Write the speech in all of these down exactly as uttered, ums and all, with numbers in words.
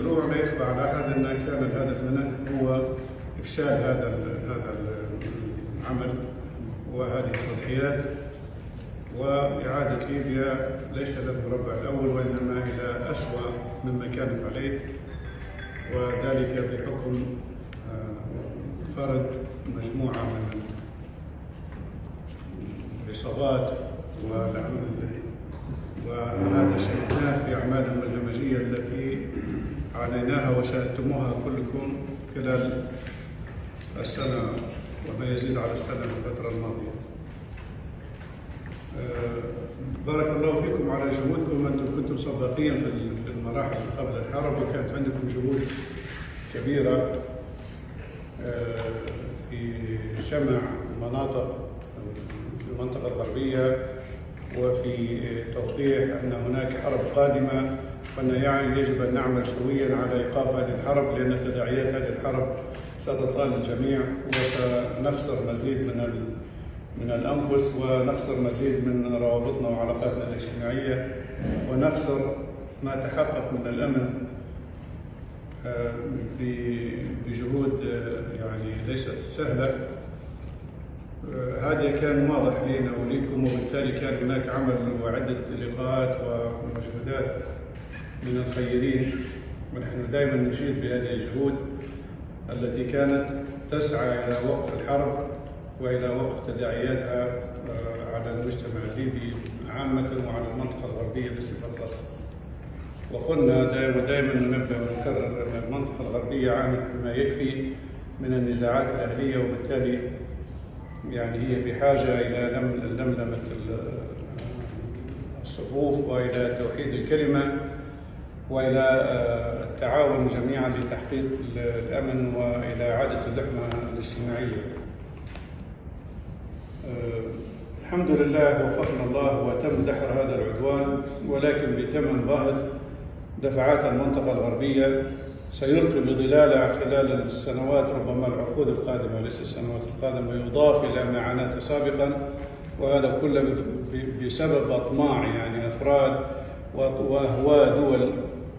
المشروع لا يخفى على احد ان كان الهدف منه هو افشال هذا هذا العمل وهذه التضحيات، واعاده ليبيا ليس للمربع الاول وانما الى اسوأ مما كانت عليه، وذلك بحكم فرد مجموعه من العصابات، وهذا شهدناه في اعمالهم الهمجيه التي عانيناها وشاهدتموها كلكم خلال السنه وما يزيد على السنه في الفتره الماضيه. بارك الله فيكم على جهودكم، انتم كنتم سباقين في المراحل قبل الحرب، وكانت عندكم جهود كبيره في جمع مناطق في المنطقه الغربيه وفي توضيح ان هناك حرب قادمه، وان يعني يجب ان نعمل سويا على ايقاف هذه الحرب، لان تداعيات هذه الحرب ستطال الجميع وسنخسر مزيد من من الانفس، ونخسر مزيد من روابطنا وعلاقاتنا الاجتماعيه، ونخسر ما تحقق من الامن بجهود يعني ليست سهله. هذا كان واضح لنا وليكم، وبالتالي كان هناك عمل وعده لقاءات ومجهودات من الخيرين، ونحن دائما نشيد بهذه الجهود التي كانت تسعى الى وقف الحرب والى وقف تداعياتها على المجتمع الليبي عامه وعلى المنطقه الغربيه بصفه خاصه. وقلنا دائما دائما نبدا ونكرر ان المنطقه الغربيه عانت بما يكفي من النزاعات الاهليه، وبالتالي يعني هي في حاجه الى لملمه الصفوف والى توحيد الكلمه والى التعاون جميعا لتحقيق الامن والى اعاده اللحمه الاجتماعيه. الحمد لله وفقنا الله وتم دحر هذا العدوان، ولكن بثمن باهظ دفعات المنطقه الغربيه سيلقي بظلاله خلال السنوات، ربما العقود القادمه وليس السنوات القادمه، يضاف الى ما عانته سابقا، وهذا كله بسبب اطماع يعني افراد واهواء دول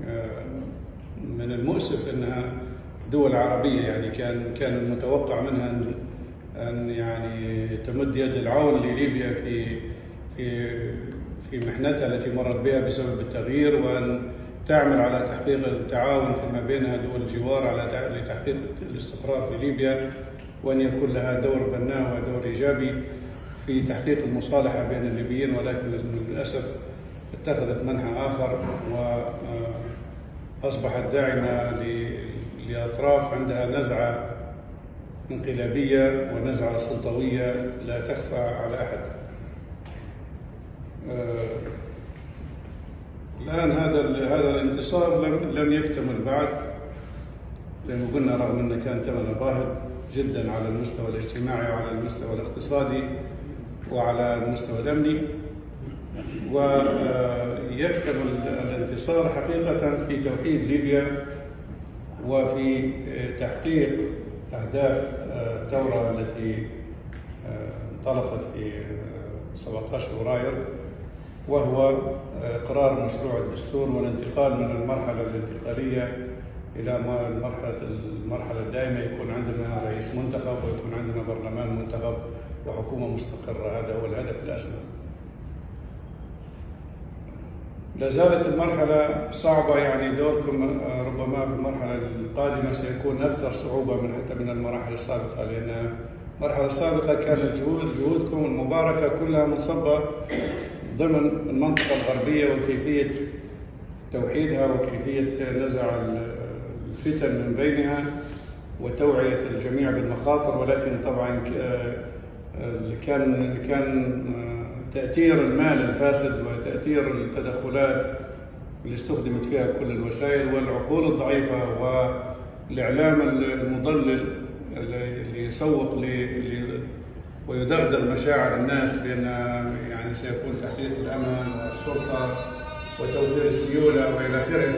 من المؤسف انها دول عربيه، يعني كان كان المتوقع منها ان ان يعني تمد يد العون لليبيا في في في محنتها التي مرت بها بسبب التغيير، وان تعمل على تحقيق التعاون فيما بينها دول الجوار على لتحقيق الاستقرار في ليبيا، وان يكون لها دور بناء ودور ايجابي في تحقيق المصالحه بين الليبيين، ولكن للاسف اتخذت منحى اخر واصبحت داعمه لاطراف عندها نزعه انقلابيه ونزعه سلطويه لا تخفى على احد. الآن هذا هذا الانتصار لم لم يكتمل بعد، زي ما قلنا، رغم أنه كان ثمنه باهظ جدا على المستوى الاجتماعي وعلى المستوى الاقتصادي وعلى المستوى الأمني، ويكتمل الانتصار حقيقة في توحيد ليبيا وفي تحقيق أهداف الثورة التي انطلقت في سبعة عشر فبراير، وهو إقرار مشروع الدستور والانتقال من المرحلة الانتقالية إلى المرحلة المرحلة الدائمة، يكون عندنا رئيس منتخب ويكون عندنا برلمان منتخب وحكومة مستقرة. هذا هو الهدف الأسمى. لا زالت المرحلة صعبة، يعني دوركم ربما في المرحلة القادمة سيكون أكثر صعوبة من حتى من المراحل السابقة، لأن المرحلة السابقة كانت جهود جهودكم المباركة كلها منصبة ضمن المنطقة الغربية وكيفية توحيدها وكيفية نزع الفتن من بينها وتوعية الجميع بالمخاطر، ولكن طبعا كان كان تأثير المال الفاسد وتأثير التدخلات اللي استخدمت فيها كل الوسائل والعقول الضعيفة والإعلام المضلل اللي يسوق ويدغدغ مشاعر الناس بأن يعني سيكون تحقيق الأمن والشرطة وتوفير السيولة وإلى آخره.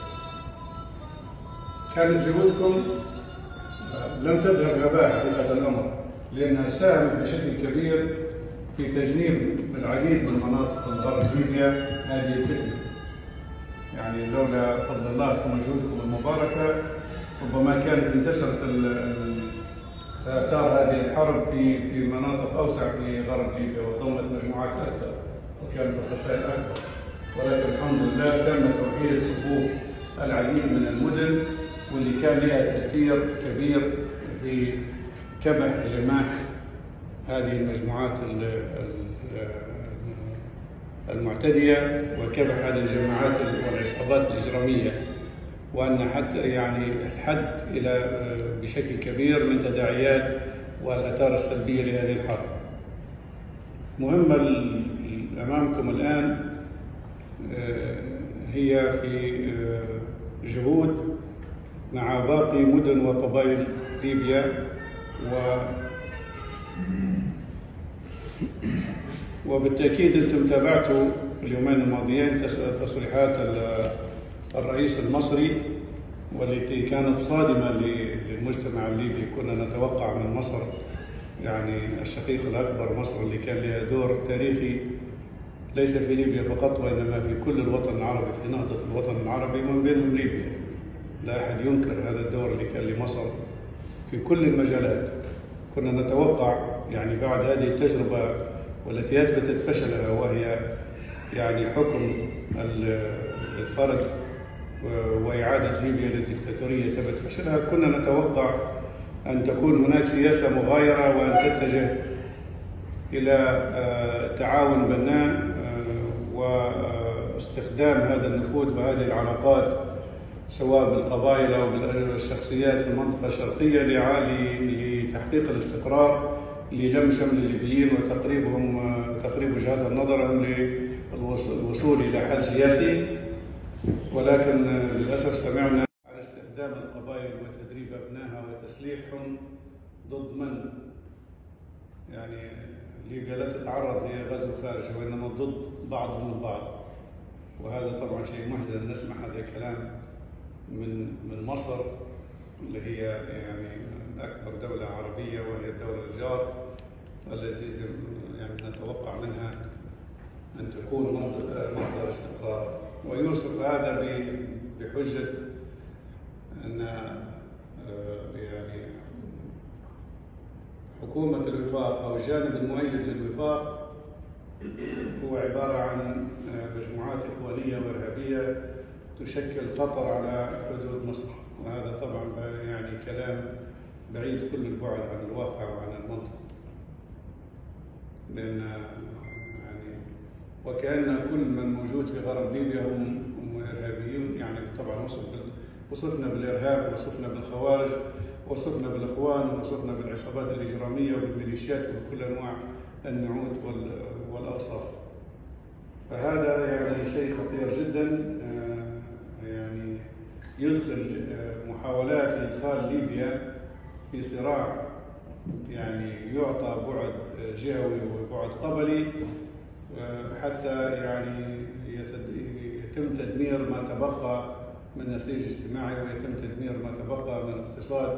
كانت جهودكم لم تذهب هباء حقيقة الأمر، لأنها ساهمت بشكل كبير في تجنيب العديد من مناطق الغرب ليبيا هذه الفتنة. يعني لولا فضل الله ومجهودكم المباركة ربما كانت انتشرت آثار هذه الحرب في في مناطق أوسع في غرب ليبيا وضمت مجموعات أكثر وكانت الخسائر أكبر، ولكن الحمد لله تم توحيد صفوف العديد من المدن واللي كان لها تأثير كبير في كبح جماح هذه المجموعات المعتدية وكبح هذه الجماعات والعصابات الإجرامية، وأن حتى يعني الحد إلى بشكل كبير من تداعيات والآثار السلبية لهذه الحرب. مهمة أمامكم الآن هي في جهود مع باقي مدن وقبائل ليبيا و وبالتأكيد أنتم تابعتوا في اليومين الماضيين تصريحات الرئيس المصري والتي كانت صادمة للمجتمع الليبي. كنا نتوقع من مصر يعني الشقيق الأكبر مصر اللي كان لها دور تاريخي ليس في ليبيا فقط وإنما في كل الوطن العربي، في نهضة الوطن العربي ومن بينهم ليبيا. لا أحد ينكر هذا الدور اللي كان لمصر في كل المجالات. كنا نتوقع يعني بعد هذه التجربة والتي أثبتت فشلها وهي يعني حكم الفرد وإعادة ليبيا للدكتاتورية ثبت فشلها، كنا نتوقع أن تكون هناك سياسة مغايرة وأن تتجه إلى تعاون بناء واستخدام هذا النفوذ وهذه العلاقات سواء بالقبائل أو بالشخصيات في المنطقة الشرقية لتحقيق الاستقرار لجمع شمل الليبيين وتقريبهم تقريب وجهات النظر للوصول إلى حل سياسي. ولكن للأسف سمعنا على استخدام القبائل وتدريب أبنائها وتسليحهم ضد من؟ يعني ليبيا لا تتعرض لغزو خارجي وإنما ضد بعضهم البعض، وهذا طبعا شيء محزن نسمع هذا الكلام من من مصر اللي هي يعني أكبر دولة عربية وهي الدولة الجار التي يعني نتوقع منها أن تكون مصدر استقرار. ويوصف هذا بحجة أن يعني حكومة الوفاق أو الجانب المؤيد للوفاق هو عبارة عن مجموعات إخوانية وإرهابية تشكل خطر على حدود مصر، وهذا طبعا يعني كلام بعيد كل البعد عن الواقع وعن المنطق، لأن يعني وكأن كل من موجود في غرب ليبيا هم إرهابيون. يعني طبعا وصفنا بالإرهاب وصفنا بالخوارج وصفنا بالإخوان وصفنا بالعصابات الإجرامية وبالميليشيات وبكل أنواع النعوت والأوصاف. فهذا يعني شيء خطير جدا، يعني يدخل محاولات لإدخال ليبيا في صراع يعني يعطى بعد جهوي وبعد قبلي حتى يعني يتم تدمير ما تبقى من نسيج اجتماعي ويتم تدمير ما تبقى من اقتصاد،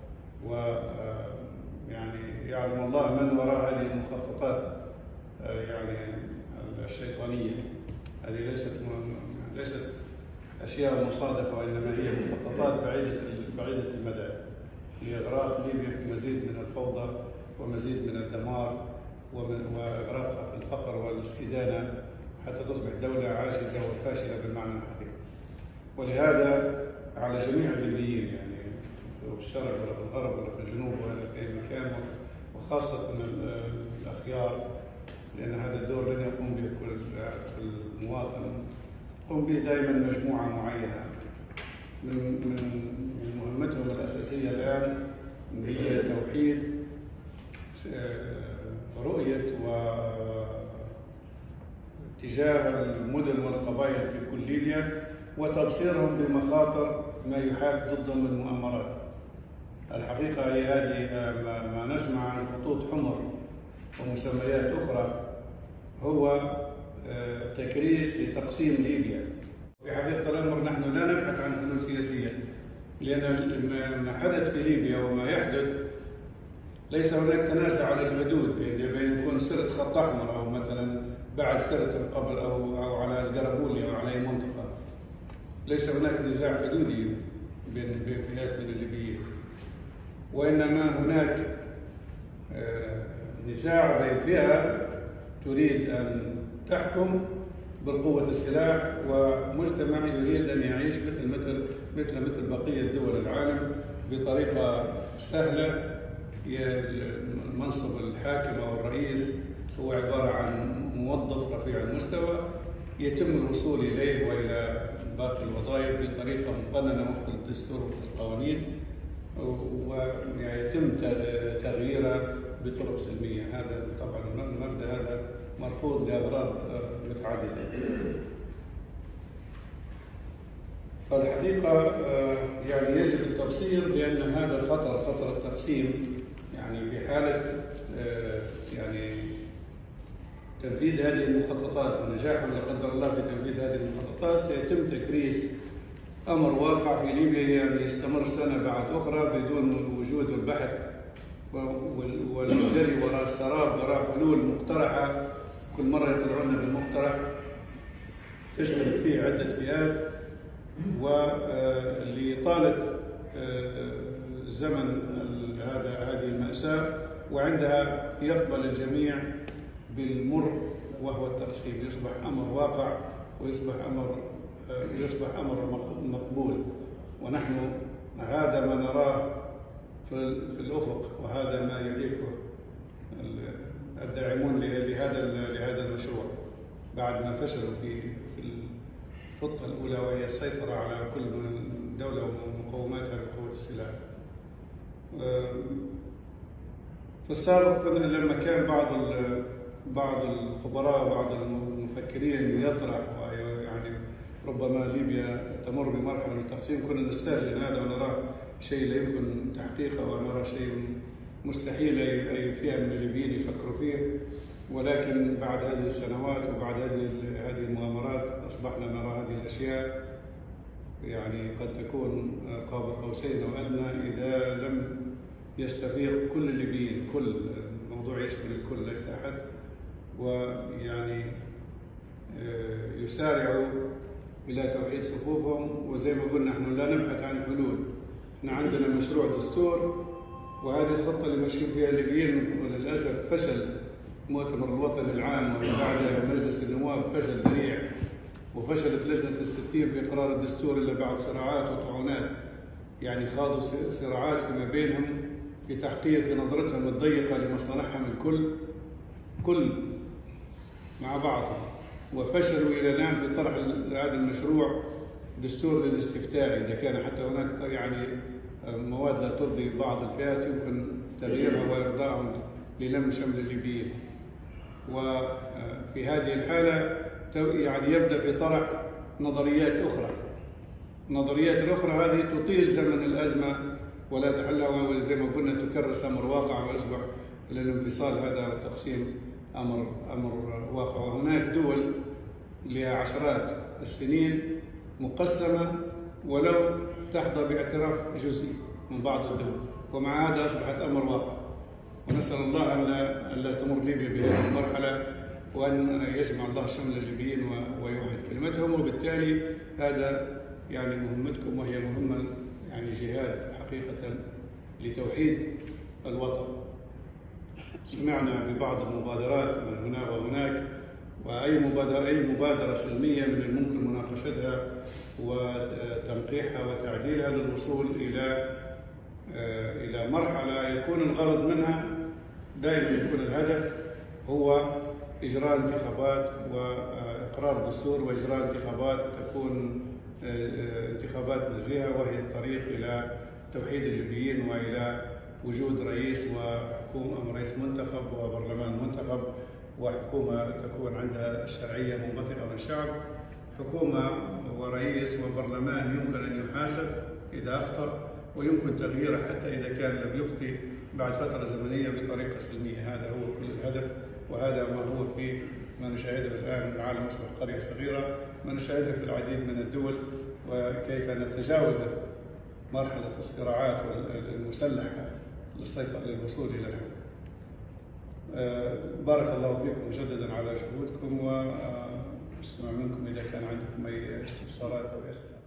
ويعني يعلم الله من وراء هذه المخططات يعني الشيطانية. هذه ليست ليست أشياء مصادفة وإنما هي مخططات بعيدة بعيدة المدى لإغراق ليبيا في مزيد من الفوضى ومزيد من الدمار وإغراقها في الفقر والاستدانة حتى تصبح دولة عاجزة وفاشلة بالمعنى الحقيقي. ولهذا على جميع الليبيين يعني في الشرق ولا في الغرب ولا في الجنوب ولا في أي مكان وخاصة الأخيار، لأن هذا الدور لن يقوم به كل المواطن، يقوم به دائما مجموعة معينة من من مهمتهم الأساسية الآن هي توحيد رؤية واتجاه المدن والقبائل في كل ليبيا وتبصيرهم بمخاطر ما يحاك ضدهم من مؤامرات. الحقيقة هي هذه ما نسمع عن خطوط حمر ومسميات أخرى هو تكريس لتقسيم ليبيا. في حقيقة الأمر نحن لا نبحث عن حلول سياسية، لأن ما حدث في ليبيا وما يحدث ليس هناك تنازع على الحدود، يعني يكون سرت خط أحمر أو مثلا بعد سرت قبل أو أو على القربولي أو على أي منطقة. ليس هناك نزاع حدودي بين بين فئات من الليبيين، وإنما هناك نزاع بين فئة تريد أن تحكم بقوة السلاح ومجتمع يريد أن يعيش مثل مثل مثل مثل بقية دول العالم بطريقة سهلة. منصب الحاكم أو الرئيس هو عبارة عن موظف رفيع المستوى يتم الوصول إليه وإلى باقي الوظائف بطريقة مقننة وفق الدستور والقوانين، ويتم تغييرها بطرق سلمية. هذا طبعا المبدأ هذا مرفوض لأغراض متعددة. فالحقيقة يعني يجب التبصير بأن هذا الخطر، خطر التقسيم، يعني في حالة يعني تنفيذ هذه المخططات ونجاح لا قدر الله في تنفيذ هذه المخططات، سيتم تكريس أمر واقع في ليبيا يعني يستمر سنة بعد أخرى بدون وجود البحث والجري وراء السراب وراء حلول مقترحة. كل مرة يطلعون بالمقترح تشترك فيه عدة فئات، واللي طالت زمن هذا هذه المأساة وعندها يقبل الجميع بالمر وهو التقسيم، يصبح أمر واقع ويصبح أمر يصبح أمر مقبول. ونحن هذا ما نراه في في الأفق، وهذا ما يليقه الداعمون لهذا لهذا المشروع بعد ما فشلوا في في الخطة الأولى، وهي السيطرة على كل دولة ومقوماتها بقوة السلاح. في السابق لما كان بعض بعض الخبراء وبعض المفكرين يطرح يعني ربما ليبيا تمر بمرحلة من التقسيم، كنا نستهجن هذا ونراه شيء لا يمكن تحقيقه ونرى شيء مستحيل أي فئة من الليبيين يفكروا فيه. ولكن بعد هذه السنوات وبعد هذه هذه المغامرات أصبحنا نرى هذه الأشياء يعني قد تكون قاب قوسين أو أدنى إذا لم يستفيق كل الليبيين. كل الموضوع يشمل الكل ليس أحد، ويعني يسارعوا إلى توحيد صفوفهم. وزي ما قلنا نحن لا نبحث عن حلول، احنا عندنا مشروع دستور، وهذه الخطة اللي ماشيين فيها الليبيين وللأسف فشل مؤتمر الوطني العام ومن بعدها مجلس النواب فشل ذريع، وفشلت لجنة الستين في إقرار الدستور إلا بعد صراعات وطعونات، يعني خاضوا صراعات فيما بينهم في تحقيق في نظرتهم الضيقة لمصالحهم الكل كل مع بعضهم، وفشلوا إلى الآن في طرح هذا المشروع دستور للاستفتاء. إذا كان حتى هناك يعني مواد لا ترضي بعض الفئات يمكن تغييرها وإرضائهم للم شمل الليبيين. وفي هذه الحالة يعني يبدأ في طرح نظريات أخرى. النظريات الأخرى هذه تطيل زمن الأزمة ولا تحلها، وزي ما قلنا تكرس أمر واقع ويصبح الانفصال هذا والتقسيم أمر أمر واقع. وهناك دول لها عشرات السنين مقسمة ولو تحظى باعتراف جزئي من بعض الدول، ومع هذا أصبحت أمر واقع. ونسأل الله أن لا تمر ليبيا بهذه المرحلة، وأن يجمع الله شمل الليبيين ويوحد كلمتهم. وبالتالي هذا يعني مهمتكم، وهي مهمة يعني جهاد حقيقة لتوحيد الوطن. سمعنا ببعض المبادرات من هنا وهناك، وأي مبادرة أي مبادرة سلمية من الممكن مناقشتها وتنقيحها وتعديلها للوصول إلى إلى مرحلة يكون الغرض منها دائما يكون الهدف هو إجراء انتخابات وإقرار دستور وإجراء انتخابات تكون انتخابات نزيهة، وهي الطريق إلى توحيد الليبيين وإلى وجود رئيس وحكومة رئيس منتخب وبرلمان منتخب وحكومة تكون عندها الشرعية منبثقة من الشعب، حكومة ورئيس وبرلمان يمكن أن يحاسب إذا أخطأ ويمكن تغييره حتى إذا كان لم يخطئ بعد فترة زمنية بطريقة سلمية. هذا هو كل الهدف، وهذا ما هو في ما نشاهده الآن. العالم أصبح قرية صغيرة، ما نشاهده في العديد من الدول، وكيف نتجاوز مرحلة الصراعات المسلحة للسيطرة للوصول إلى الحكم. بارك الله فيكم مجددا على جهودكم، واستمع منكم إذا كان عندكم أي استفسارات أو أسئلة.